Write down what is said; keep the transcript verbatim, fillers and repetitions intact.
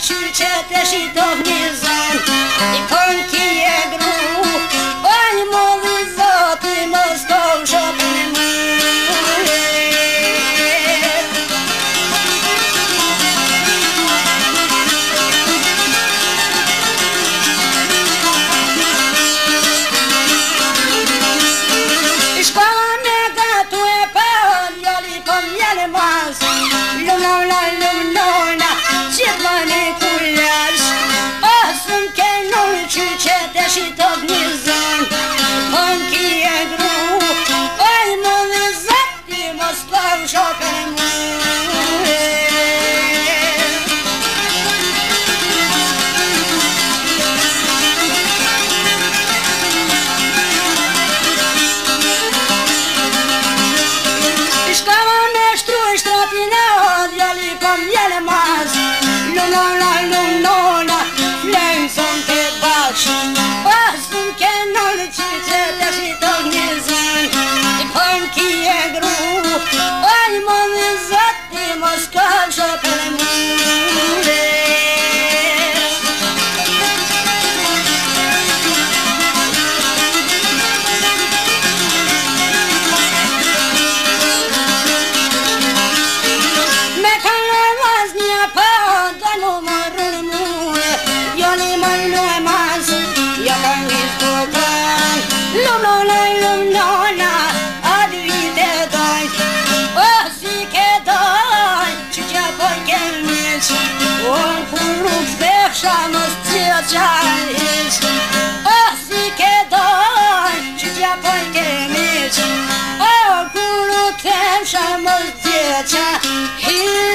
qyqet e shitot një zan I kon kje gru Oj modhi zoti mos kom shopën e mu Lumnona, lumnona, gjithmoni kullash Asëm ke nënë qyqet e shitot një zën Kon kje gru Oj më dhe zati mos kom shopën e mu Lumnona, lumnona, flenë son të baqë Asëm ke nënë qyqet e shitot një zën I kon kje gru Oj më dhe zati mos kom shopën e mu Lumnona, lumnona, atë vite dojt O si ke dojt, që që poj ke miq O kur rrug thefsha mos tja qajq O si ke dojt, që që poj ke miq O kur rrug thefsha mos tja qajq